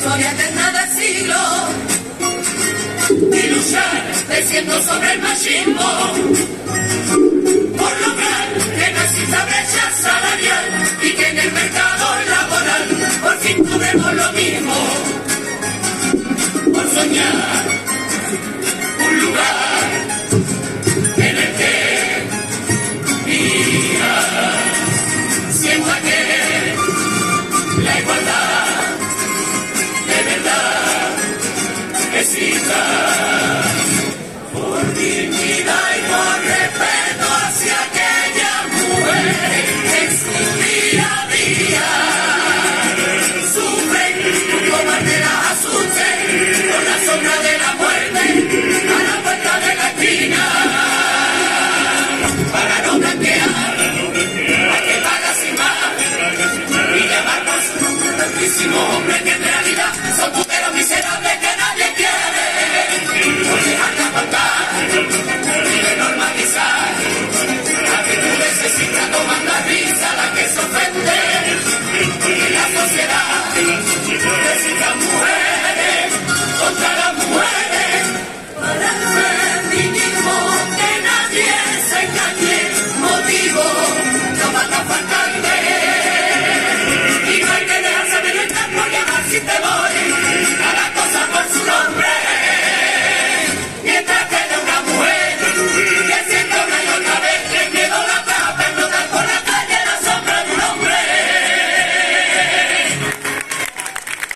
historia eterna del siglo y luchar venciendo sobre el machismo por lograr que no exista brecha salarial y que en el mercado laboral por fin tuviéramos lo mismo, por soñar un lugar en el que sienta que la igualdad de verdad exista, por dignidad y por respeto hacia aquella mujer que en su día a día sufren como de las asusten con la sombra de la muerte a la puerta de la esquina, para no blanquear y llamar por su nombre tantísimos hombres que en realidad son puteros miserables.